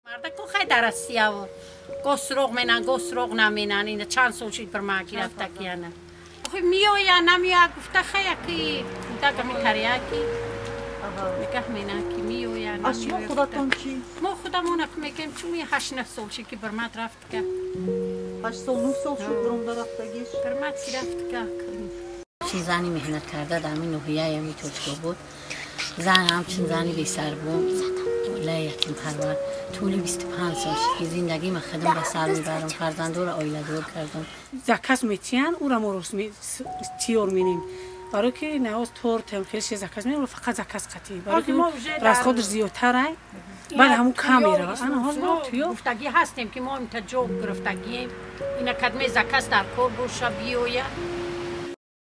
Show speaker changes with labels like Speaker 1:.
Speaker 1: مرد کو خیلی درستی و گسروق منن گسروق نمینن این چند سوچید بر ما گرفته کیانه خب میو یا نمیو گفته خیلی کی تا کمی کاریاکی میگه مینا کی میو یا نمیو
Speaker 2: از شما خودتون چی؟
Speaker 1: ما خودمون میگیم چون 8 سال که بر ما رفت که
Speaker 2: 8 سال 9 سال شد برام رفتگیش
Speaker 1: بر ما رفت که
Speaker 3: زنی مهنت کرده در این نوحیه میتوچکو بود زن همچین زنی بی سر بود والله یتیم پرور طولی 25 سال که زندگی من خدم به سر میبرم فرزندو را آیله دور کردم
Speaker 4: زکاس میتیان او را مروس تیور مینیم برای که نواز تورت هم خیلی زکاس میره فقط زکاس قطعی برای که راست خودش زیادتره بعد همون کمی را انا حال ما تیو
Speaker 1: گفتگی هستیم که ما اینتا جوب گرفتگیم اینا کدمه زکاس در کور بوشا بیویا